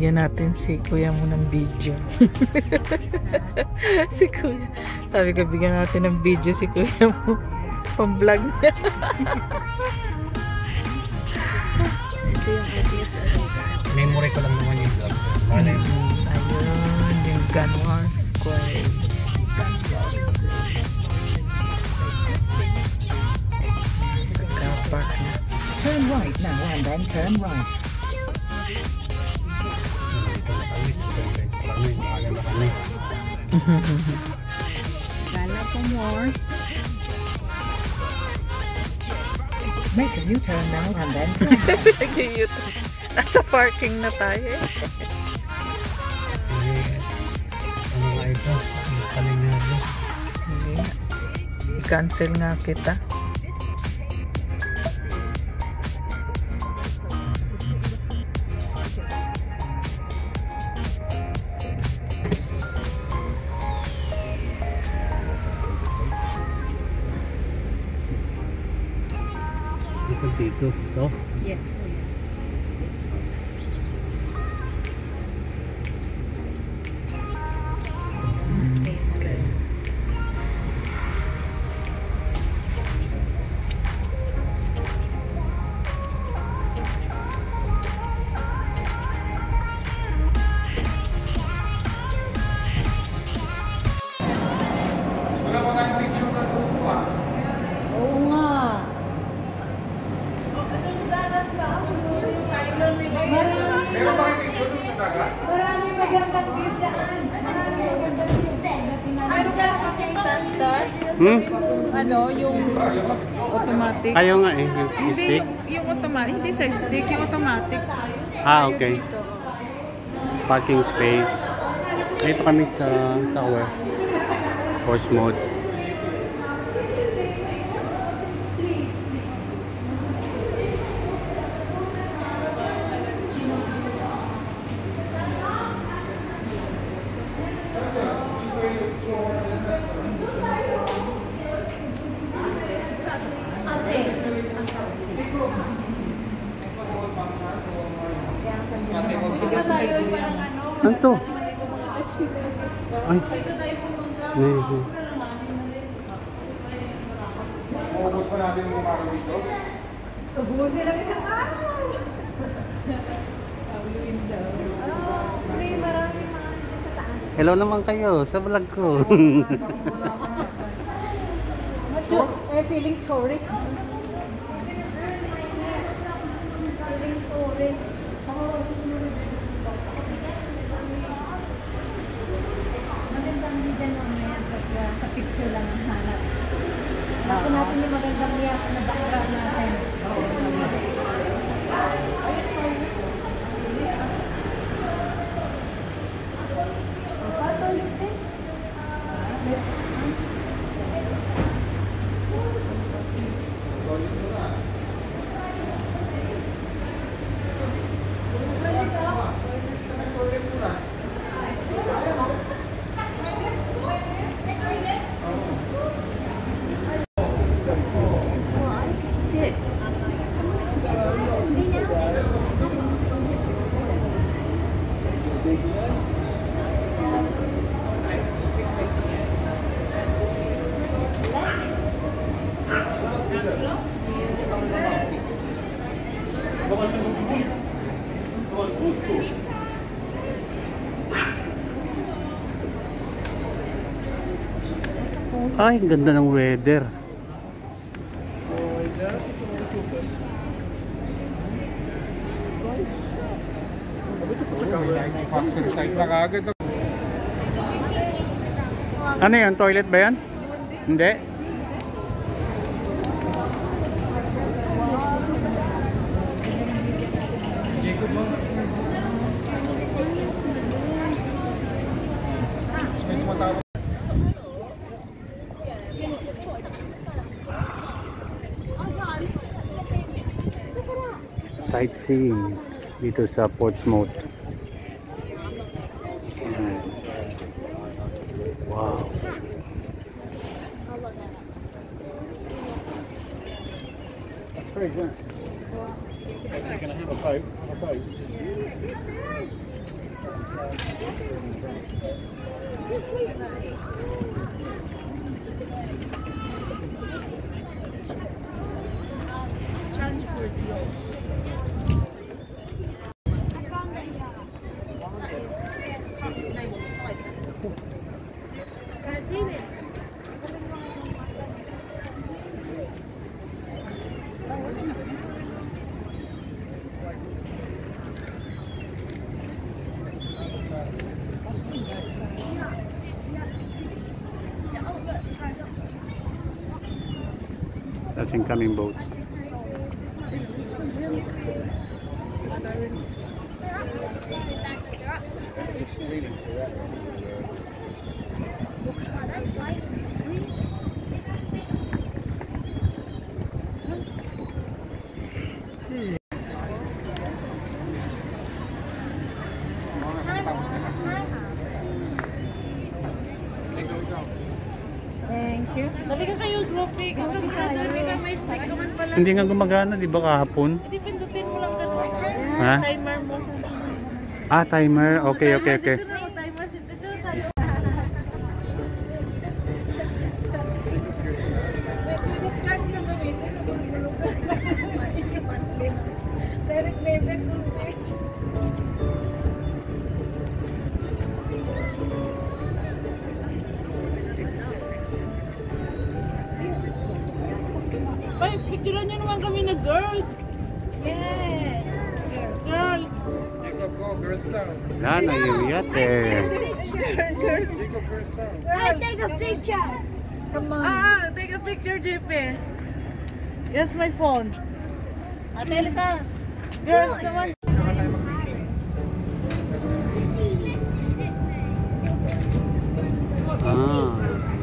bigyan natin si kuya mo ng video. Si kuya. Sabi ko, bigyan natin ng video si kuya mo. Pang-vlog niya. Ito yung ideas. Memory ko lang naman yung vlog. Ayun, yung Gunwarf Quays. Nagka-park na. Turn right now and then turn right. Gala po more. Make a U-turn now and then turn right. Cute. Nasa parking na tayo eh. Ano nga ito? Kalingado. Hindi. I-cancel nga kita. Dito. Ito? Yes. Oo nga. Meron ba kayo picture dun sa dagat? Marami magandang view dyan. Marami magandang view. Ano siya kasi standard? Ano, yung automatic. Ayaw nga eh, yung Hindi, stick. yung automatic. Hindi sa stick, yung automatic. Ah, Ayaw okay. dito. Parking space. Dito kami sa tower. Portsmouth. Ano to? Ay. Maubos pa natin yung mga dito. Ubusin lang isang araw. May marami mga sa taas. Hello naman kayo sa vlog ko. Feeling tourist. Feeling tourist. Magandang din dyan mamaya sa picture lang ang hanap. Bako natin yung magandang liyak na background natin. Ay, ganda ng weather. Ano yan? Toilet ba yan? Hindi? Sightseeing dito sa Portsmouth. Wow. That's very good. You're gonna have a boat. That's incoming boat. Thank you. Dali ka kayo, grouping. Dali ka, may stick naman pala. Hindi nga gumagana, di ba kahapon? Hindi, pindutin mo lang kasi. Ha? Timer mo. Ah, timer. Okay. Timer, dito tayo. Ay, picturean nyo naman kami na girls. Yes. Girls. Go, girls down. Yan, ayuyate. I take a picture. Come on. Take a picture, JP. Yes, my phone. Ate, Lisa. Girls naman. Ah.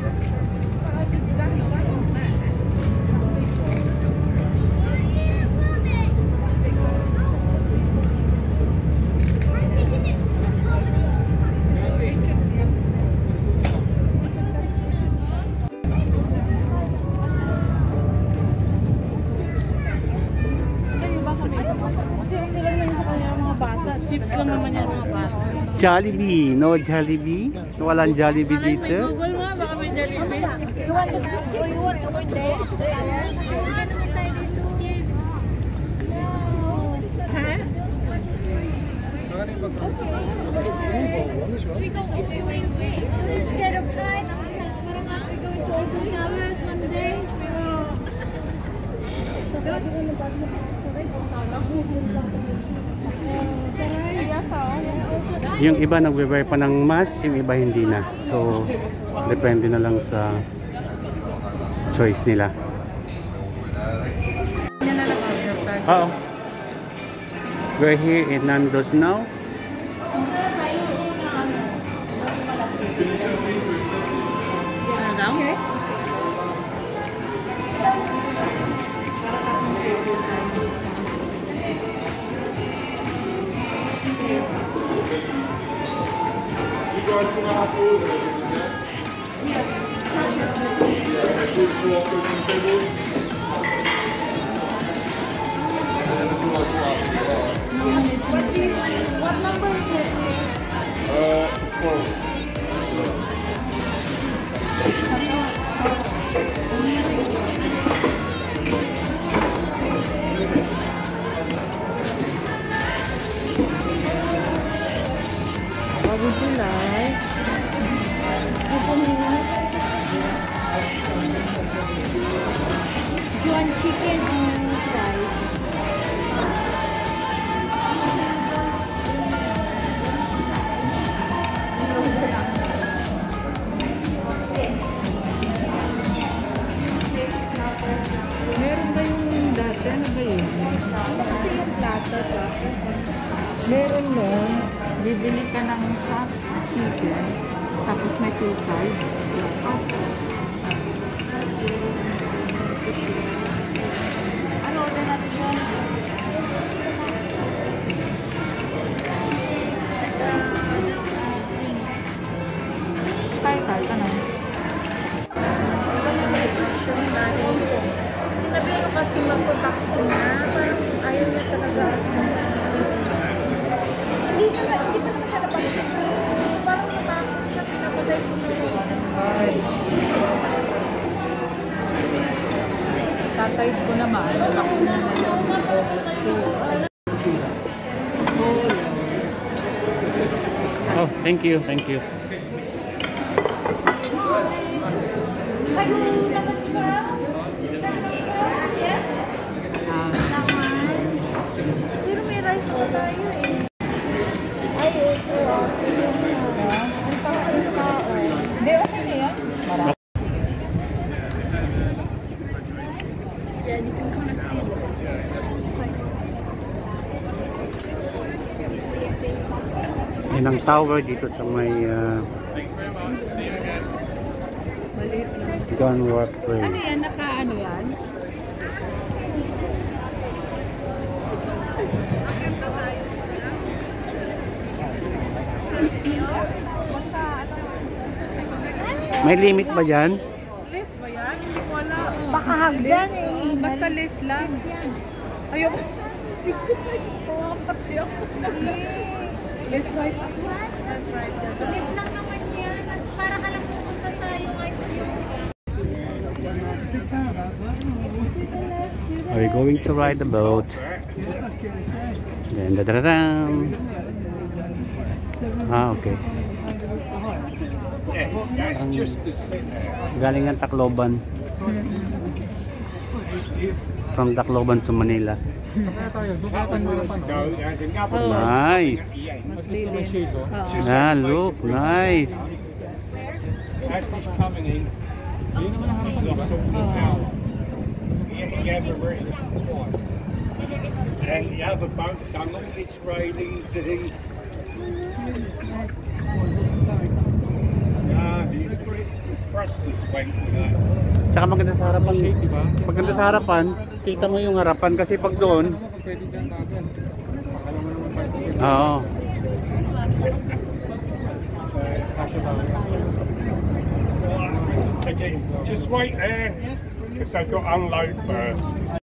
Chips lang naman yan mga bata. Jollibee. No Jollibee? Walang Jollibee May dito? Google nga, baka may Jollibee. You want to go there? We go instead of height. We go to Open Towers one day. Yung iba nagwe-wear pa ng mask, yung iba hindi na. So, depende na lang sa choice nila. Oo. We're here in Nando's now. What number is it? 4. What would you like? Do you want chicken or rice? Meron ba yung dati? Ano ba yun? Kasi yung plato to. Meron nun, bibili ka ng hot chicken, tapos may two sides. Ano order natin yun? Tay, ano? Sinabi ko kasi magpo-taxi na. Parang ayaw na talaga. Hindi pa naman siya tatay ko naman, vaccine na lang August 2. Oh, thank you, thank you. Pero may rice po tayo eh. Hindi, okay na yan. Marami. Yan ang tower dito sa may Maliit lang. Gunwarf Quays. Ano yan? Naka-ano yan? May limit ba dyan? Lift ba yan? Hindi ko alam. Baka hagdan eh. Basta lift lang. Ayoko. Left right. Left right. Lift lang naman yan. Mas para ka lang pupunta sa yung Are we going to ride the boat? Then dadadam. Ah, okay. Yeah, that's just the sit there. Galing ng Tacloban. From Tacloban to Manila. That was years ago. There's another one Nice. at the end. Mas lilim. Oo. Ah, look, nice. As he's coming in, he's talking about he ever written twice. And the other boat done all this railings that he. His thrusters went with that. Tsaka maganda sa harapan. Maganda sa harapan. Kita mo yung harapan kasi pag doon. Oo. Just wait there, because they've got to unload first.